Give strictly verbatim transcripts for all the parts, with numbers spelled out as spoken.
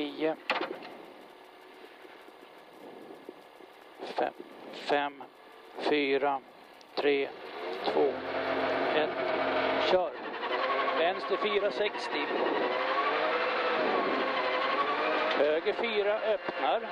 tio, fem, fem, fyra, tre, två, ett, kör. Vänster fyra sextio. Höger fyra öppnar.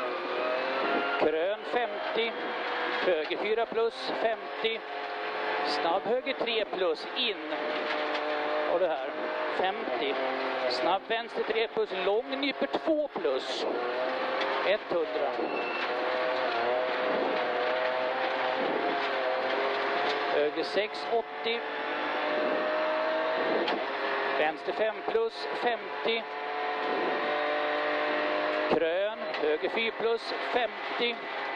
Krön femtio. Höger fyra plus femtio. Snabb höger tre plus in. Och det här femtio. Snabb vänster tre plus lång nyper två plus. hundra. Höger sex åttio. Vänster fem plus femtio. Krön, höger fyra plus femtio.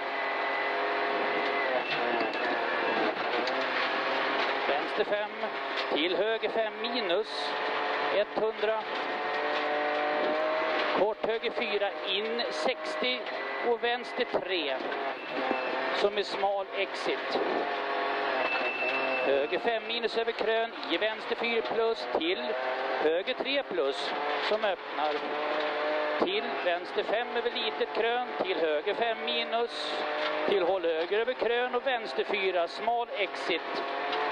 Vänster fem till höger fem minus hundra. Kort höger fyra in sextio och vänster tre som är smal exit. Höger fem minus över krön i vänster fyra plus till höger tre plus som öppnar. Till vänster fem över litet krön, till höger fem minus, till håll höger över krön och vänster fyra, smal exit.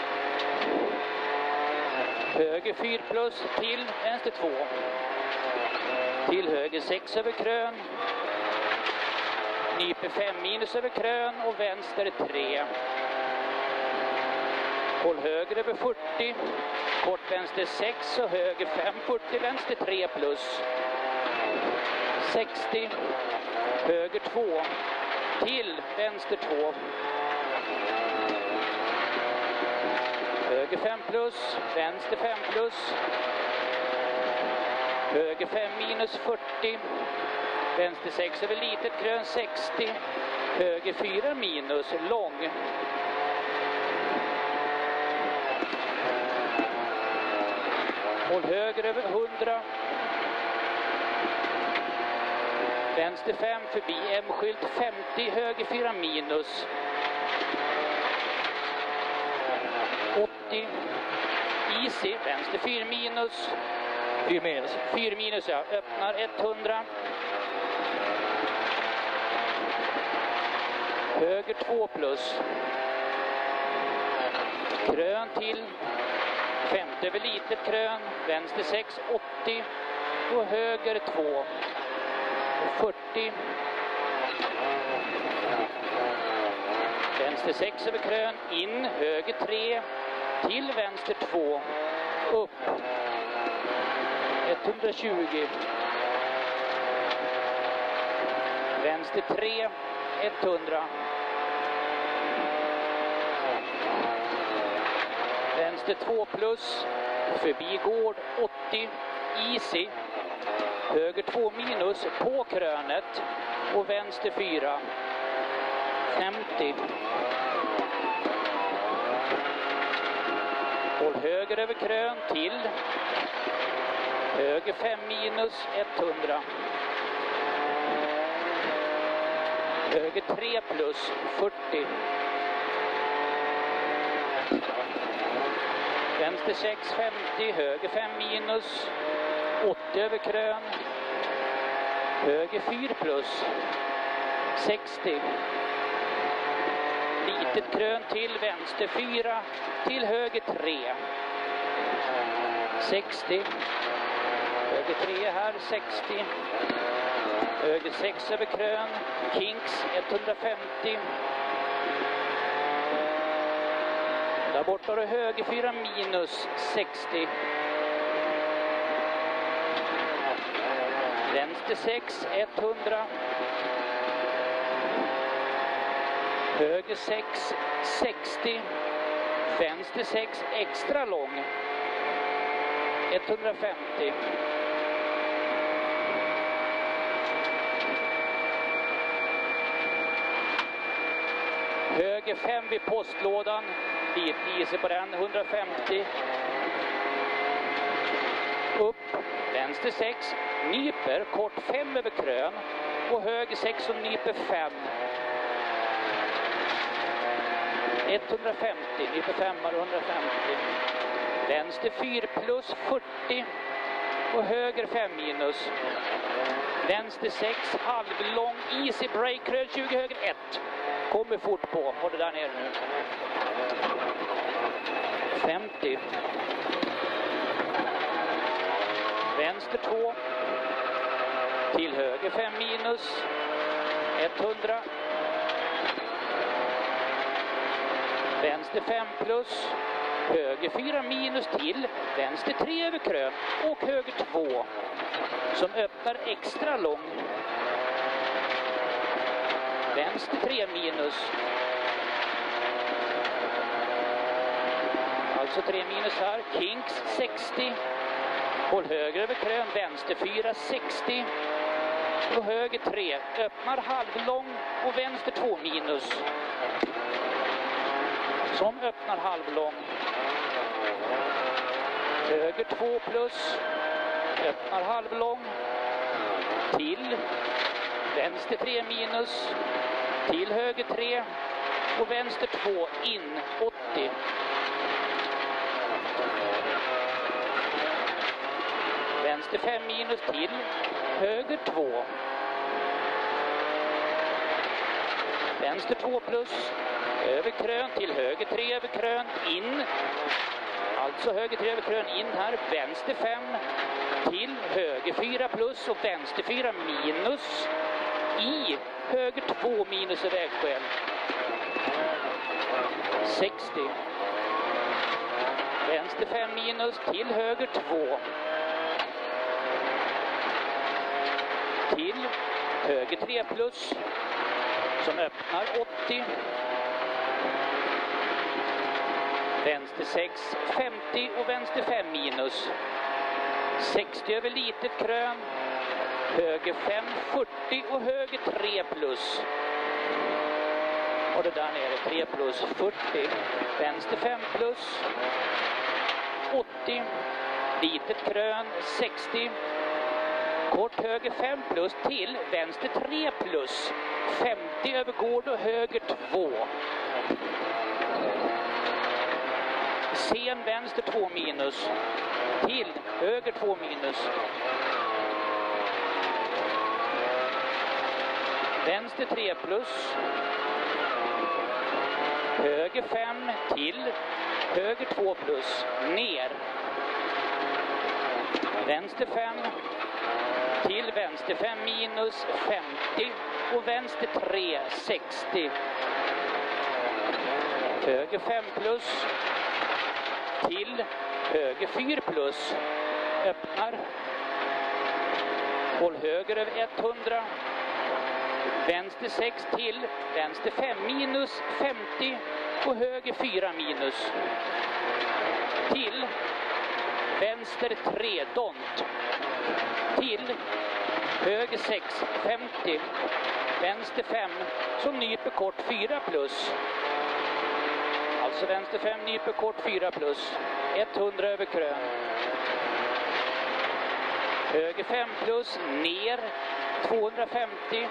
Höger fyra plus till vänster två. Till höger sex över krön. Nyper fem minus över krön och vänster tre. Håll höger över fyrtio. Kort vänster sex och höger fem fyrtio, vänster tre plus. sextio, höger två, till vänster två. Höger fem plus, vänster fem plus. Höger fem minus fyrtio. Vänster sex över litet krön sextio. Höger fyra minus lång. Håll höger över hundra. Vänster fem förbi M-skylt femtio, höger fyra minus. åttio. Easy, vänster fyra minus. fyra minus. fyra minus, ja. Öppnar hundra. Höger två plus. Krön till. Femte över litet krön. Vänster sex åttio. Och höger två. fyrtio. Vänster sex över krön, in, höger tre, till vänster två, upp, etthundratjugo. Vänster tre, hundra. Vänster två plus, förbi gård, åttio, easy. Höger två minus på krönet och vänster fyra. femtio. Håll höger över krön till. Höger fem minus hundra. Höger tre plus fyrtio. Vänster sex femtio, höger fem minus åttio över krön. Höger fyra plus sextio. Litet krön till vänster fyra, till höger tre. sextio. Höger tre här, sextio. Höger sex över krön, Kings etthundrafemtio. Där borta har du höger fyra minus sextio. Vänster sex hundra. Höger sex sextio. Vänster sex extra lång. etthundrafemtio. Höger fem vid postlådan. Lite is på den, hundrafemtio. Upp, vänster sex, nyper, kort fem över krön. Och höger sex och nyper fem. etthundrafemtio, nyper fem, hundrafemtio. Vänster fyra plus fyrtio. och höger fem minus. Vänster sex, halvlång, easy break, röd tjugo, höger ett. Kommer fort på, och det där nere nu. femtio. Vänster två. Till höger fem minus. hundra. Vänster fem plus. Höger fyra minus till. Vänster tre över krön. Och höger två. Som öppnar extra lång. Vänster tre minus. Alltså tre minus här. Kings sextio. Håll höger över krön. Vänster fyra sextio. Och höger tre. Öppnar halvlång. Och vänster två minus. Som öppnar halvlång. Höger två plus. Öppnar halvlång. Till. Vänster tre minus. Till höger tre. Och vänster två in. åttio. Vänster fem minus till. Höger två. Vänster två plus. Över krön till höger tre över krön. In. Alltså höger tre över krön in här. Vänster fem. Till höger fyra plus och vänster fyra minus. I höger två minus i vägskäl. sextio. Vänster fem minus till höger två. Till höger tre plus. Som öppnar åttio. Vänster sex femtio och vänster fem minus. sextio över litet krön. Höger fem fyrtio och höger tre plus. Och det där nere tre plus fyrtio. Vänster fem plus. åttio. Litet krön sextio. Kort höger fem plus till vänster tre plus. femtio över gård och höger två. Sen vänster två minus. Till höger två minus. Vänster tre plus. Höger fem till. Höger två plus. Ner. Vänster fem. Till vänster fem minus femtio. Och vänster tre sextio. Höger fem plus. Till höger fyra plus. Öppnar. Håll höger över hundra. Vänster sex till. Vänster fem minus femtio. Och höger fyra minus. Till. Vänster tre dont. Till. Höger sex femtio. Vänster fem som nyper kort fyra plus. Alltså vänster fem nyper kort fyra plus. hundra över krön. Höger fem plus ner tvåhundrafemtio.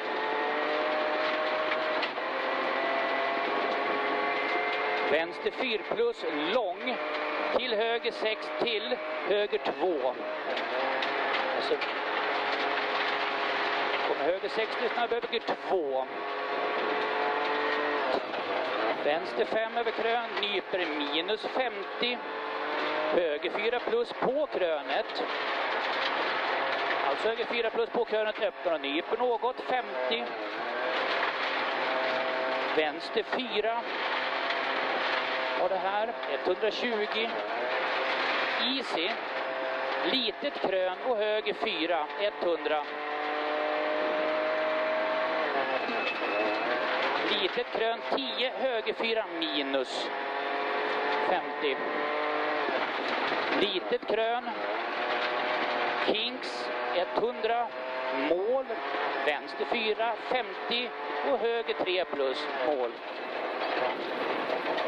Vänster fyra plus lång till höger sex till höger två. Alltså kommer höger sex till snabb över två. Vänster fem över krön, nyper minus femtio. Höger fyra plus på krönet. Alltså höger fyra plus på krönet, öppnar och nyper något, femtio. Vänster fyra. Och det här, etthundratjugo. Easy. Litet krön och höger fyra, hundra. Litet krön tio, höger fyra minus femtio. Litet krön. Kings hundra. Mål. Vänster fyra femtio och höger tre plus mål.